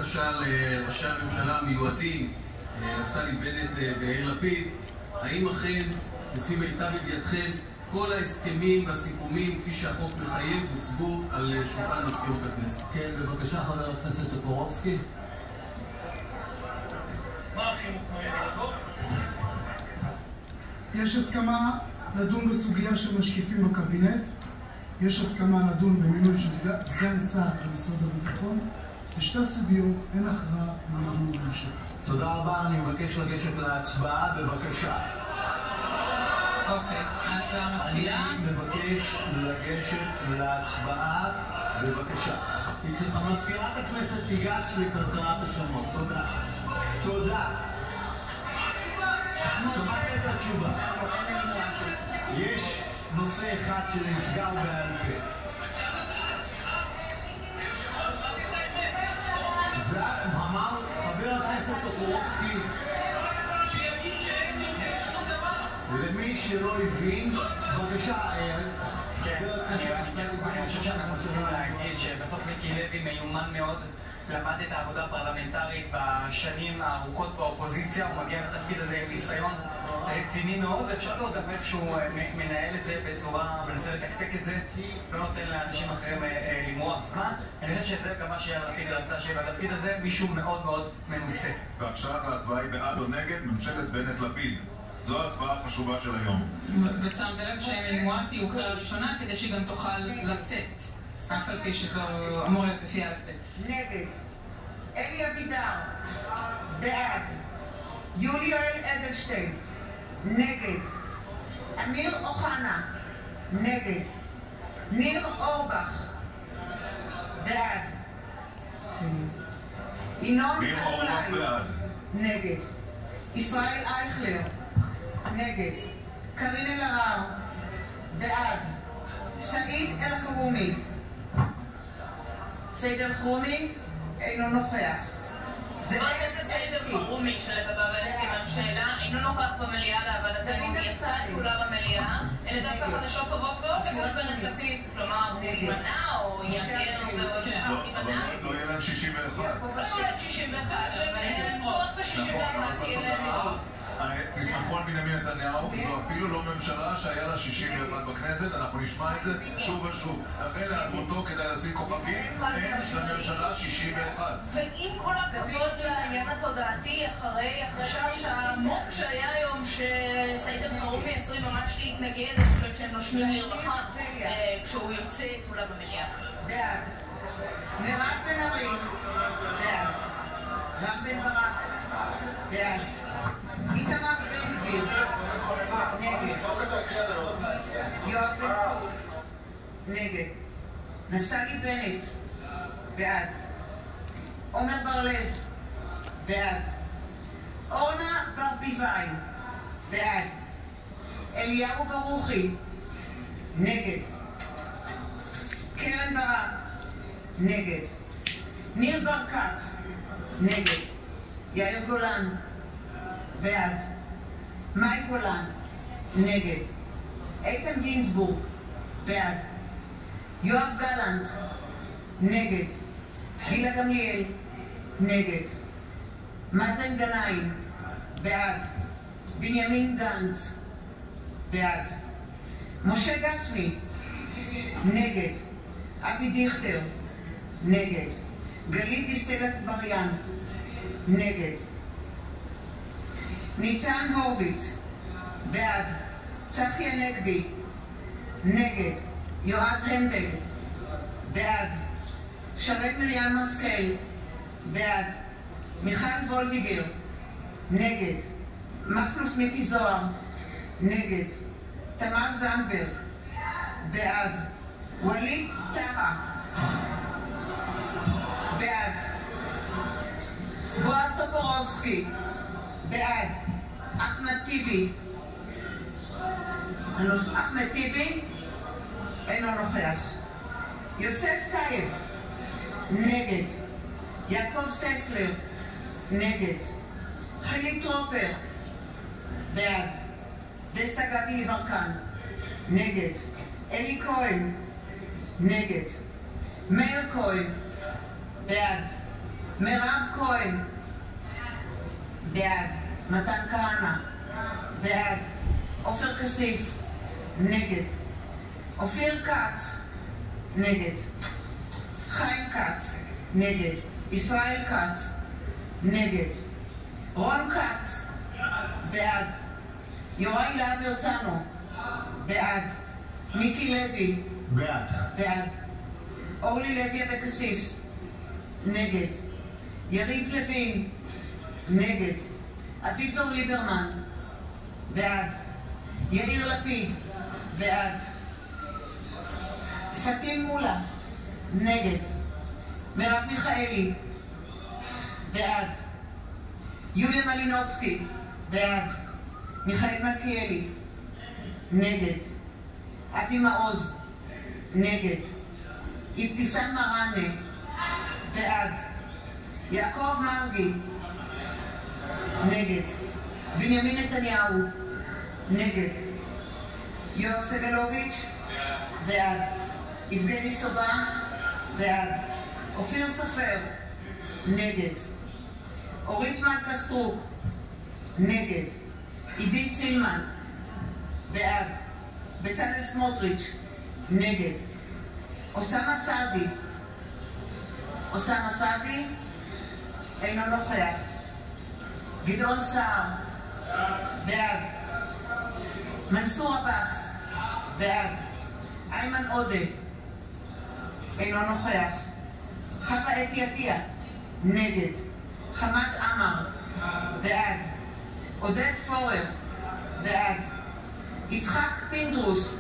בקשה לראשי הממשלה המיועדים, נפתלי בנט ויאיר לפיד, האם אכן, לפי מיטב ידיעתכם, כל ההסכמים והסיכומים, כפי שהחוק מחייב, הוצגו על שולחן מזכירות הכנסת? כן, בבקשה, חבר הכנסת טופורובסקי. יש הסכמה לדון בסוגיה של משקיפים בקבינט, יש הסכמה לדון במינוי של סגן שר במשרד הביטחון. בשתי סוגיות אין הכרעה במינוי בממשלה. תודה רבה, אני מבקש לגשת להצבעה, בבקשה. אוקיי, ההצבעה מתחילה. אני מבקש לגשת להצבעה, בבקשה. מזכירת הכנסת תיגש לקראת השמות. תודה. תודה. שמעת את התשובה. יש נושא אחד שנסגר בעל פה. זה אמר חבר הכנסת טופורובסקי. למי שלא הבין, בבקשה, חבר הכנסת... אני חושב שאנחנו צריכים להגיד שבסוף מיקי לוי מיומן מאוד, למד את העבודה הפרלמנטרית בשנים הארוכות באופוזיציה, הוא מגיע לתפקיד הזה עם ניסיון רציני מאוד, ואפשר לראות גם איך שהוא מנהל את זה בצורה, מנסה לתקתק את זה, לא נותן לאנשים אחרים למרוח זמן. אני חושב שזה גם מה שיאיר לפיד רצה שבתפקיד הזה מישהו מאוד מאוד מנוסה. ועכשיו ההצבעה היא בעד או נגד ממשלת בנט-לפיד. זו ההצבעה החשובה של היום. ושם בלב שאמילי מואטי הוא קריאה ראשונה כדי שהיא גם תוכל לצאת, אף על פי שזו אמור להיות לפי א' ב'. נגד. אלי אבידר. בעד. יולי יואל אדלשטיין. נגד. אמיר אוחנה. נגד. ניר אורבך. בעד. ינון אזולאי. נגד. ישראל אייכלר. נגד. קארין אלהרר. בעד. סעיד אלחרומי. סעיד אלחרומי אינו נוכח. חבר הכנסת סעיד אלחרומי שלגביו אין סימן שאלה, אינו נוכח במליאה, להבנתנו יצא את כולה במליאה. אלה דווקא חדשות טובות מאוד לגוש בנט-לפיד, כלומר הוא יימנע או יגן או בכך יימנע. לא יהיה להם 61. לא יהיה להם 61, צורך ב-61 יהיה להם רוב. תסמכו על בנימין נתניהו, זו אפילו לא ממשלה שהיה לה 61 בכנסת, אנחנו נשמע את זה שוב ושוב. אחרי להיעדרותו כדאי לשים כוכבים, אין לממשלה 61. ועם כל הכבוד לעניין התודעתי, אחרי החשש העמוק שהיה היום שסעיד אלחרומי עשוי ממש להתנגד, אני חושבת שהם נושמים לרווחה כשהוא יוצא את אולם המליאה. בעד. מירב בן ארי. בעד. רם בן ברק. בעד. איתמר בן גביר. נגד. יואב בן צור. נגד. נפתלי בנט. בעד. עומר בר-לב. בעד. אורנה ברביבאי. בעד. אליהו ברוכי. נגד. קרן ברק. נגד. ניר ברקת. נגד. יאיר גולן. בעד. מאי גולן. נגד. איתן גינזבורג. בעד. יואב גלנט. נגד. גילה גמליאל. נגד. מאזן גנאים. בעד. בנימין גנץ. בעד. משה גפני. נגד. אבי דיכטר. נגד. גלית דיסטל אטבריאן. נגד. ניצן הורוביץ. בעד. צחי הנגבי. נגד. יועז הנדל. בעד. שרן מרים השכל. בעד. מיכל וולדיגר. נגד. מכלוף מיקי זוהר. נגד. תמר זנדברג. בעד. ווליד טאהא. בעד. בועז טופורובסקי. בעד. אחמד טיבי. אחמד טיבי אינו נוכח. יוסף טייב. נגד. יעקב טסלר. נגד. חילי טרופר. בעד. דסטה גדי יברקן. נגד. אלי כהן. נגד. מאיר כהן. בעד. מירב כהן, בעד. מתן כהנא, בעד. עופר כסיף, נגד. אופיר כץ, נגד. חיים כץ, נגד. ישראל כץ, נגד. רון כץ, בעד. יוראי להב הרצנו, בעד. מיקי לוי, בעד. בעד. אורלי לוי אבקסיס, נגד. יריב לוין, נגד. אביגדור ליברמן, בעד. יאיר לפיד, בעד. פטין מולא, נגד. מרב מיכאלי, בעד. יוליה מלינובסקי, בעד. מיכאל מלכיאלי, נגד. אבי מעוז, נגד. אבתיסאם מראענה, בעד. יעקב מרגי, נגד. בנימין נתניהו, נגד. יואב סגלוביץ', בעד. יבגני סובה, בעד. אופיר סופר, נגד. אורית מלכה סטרוק, נגד. עידית סילמן, בעד. בצלאל סמוטריץ', נגד. אוסאמה סעדי, אוסאמה סעדי, אינו נוכח. גדעון סער, בעד. מנסור עבאס, בעד. איימן עודה, אינו נוכח. חווה אתי עטיה, נגד. חמד עמאר, בעד. עודד פורר, בעד. יצחק פינדרוס,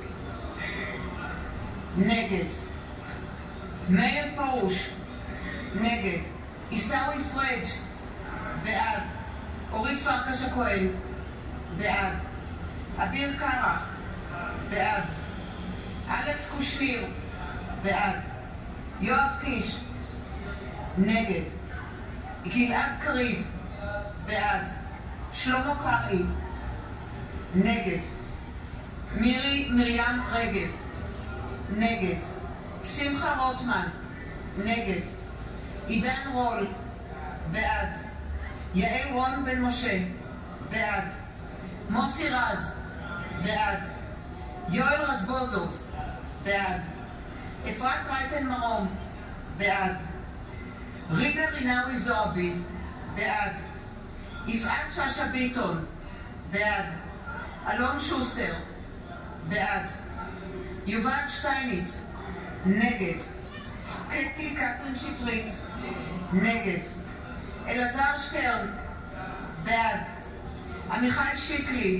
נגד. מאיר פרוש, נגד. עיסאווי פריג', בעד. אורית פרקש הכהן, בעד. אביר קארה, בעד. אלכס קושניר, בעד. יואב קיש, נגד. גלעד קריב, בעד. שלמה קרעי, נגד. מירי מרים רגב, נגד. שמחה רוטמן, נגד. עידן רול, בעד. יעל רון בן משה, בעד. מוסי רז, בעד. יואל רזבוזוב, בעד. אפרת רייטן מרום, בעד. רידה רינאוי זועבי, בעד. יפעת שאשא ביטון, בעד. אלון שוסטר, בעד. יובל שטייניץ, נגד. קטי קטרין שטרית, נגד. אלעזר שטרן, בעד. עמיחי שיקלי,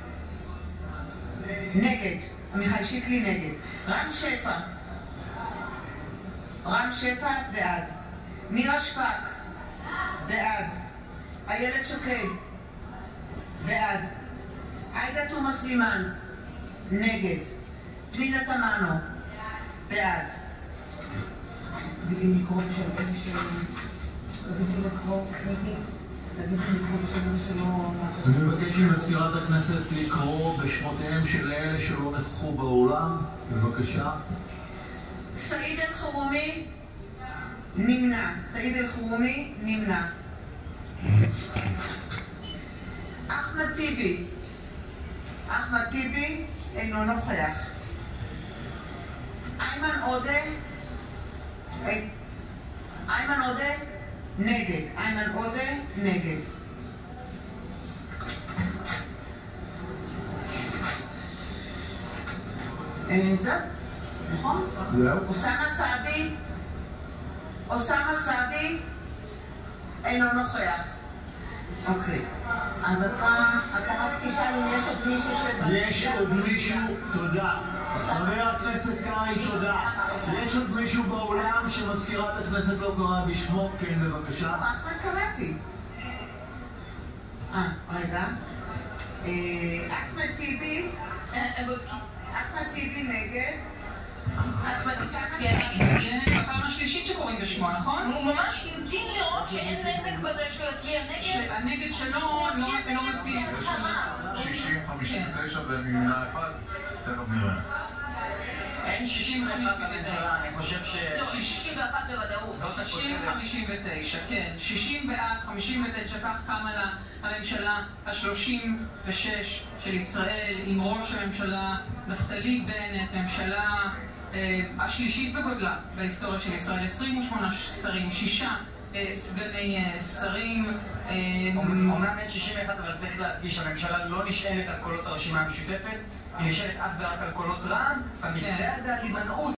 נגד. עמיחי שיקלי נגד. רם שפע, רם שפע, בעד. נירה שפק, בעד. איילת שקד, בעד. עאידה תומא סלימאן, נגד. פנינה תמנו, בעד. תגידי לקרוא בשם אלה תגידי לקרוא, תגידי לקרוא בשם אלה שלא... אני מבקש ממזכירת הכנסת לקרוא בשמותיהם של אלה שלא נכחו באולם. בבקשה. סעיד אלחרומי, נמנע. סעיד אלחרומי, נמנע. אחמד טיבי, אחמד טיבי, אינו נוכח. איימן עודה, איימן עודה, נגד. איימן עודה, נגד. זהו, נכון? זהו. אוסאמה סעדי, אוסאמה סעדי, אינו נוכח. אוקיי. אז אתה רק תשאל אם יש עוד מישהו יש עוד מישהו? תודה. חבר הכנסת קרעי, תודה. יש עוד מישהו באולם שמזכירת הכנסת לא קראה בשמו? כן, בבקשה. אחמד קראתי. רגע. אחמד טיבי. אחמד טיבי נגד. אחמד טיבי, הפעם השלישית שקוראים בשמו, נכון? הוא ממש המתין לראות שאין נזק בזה שהוא יצביע נגד. הנגד שלו לא מצביע. 60-59 ונמנע אחד, תכף נראה. אין 61 בממשלה, אני חושב ש... לא, 61 בוודאות. 60-59, כן. 60 בעד, 59, כך קמה לה הממשלה ה-36 של ישראל, עם ראש הממשלה נפתלי בנט, ממשלה השלישית בגודלה בהיסטוריה של ישראל, 28 שרים, 6 סגני שרים. אומנם אין 61, אבל צריך להדגיש שהממשלה לא נשענת על קולות הרשימה המשותפת, היא נשענת אך ורק על קולות רע"מ, במקרה הזה על הימנעות